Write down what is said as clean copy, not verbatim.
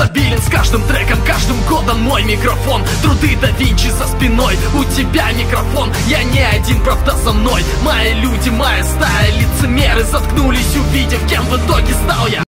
стабилен с каждым треком, каждым годом мой микрофон. Труды да Винчи за спиной, у тебя микрофон. Я не один, правда со мной. Мои люди, моя стая, лицемеры заткнулись, увидев, кем в итоге стал я.